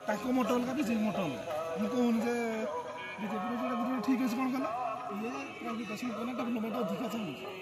ताको मोट अलग बीजेपी मोट अलग मुझे कहूनी जे बीजेपी जो ठीक अच्छे कौन कला ये प्राइवेटाइजेशन करना डेवलपमेंट अधिका चाहिए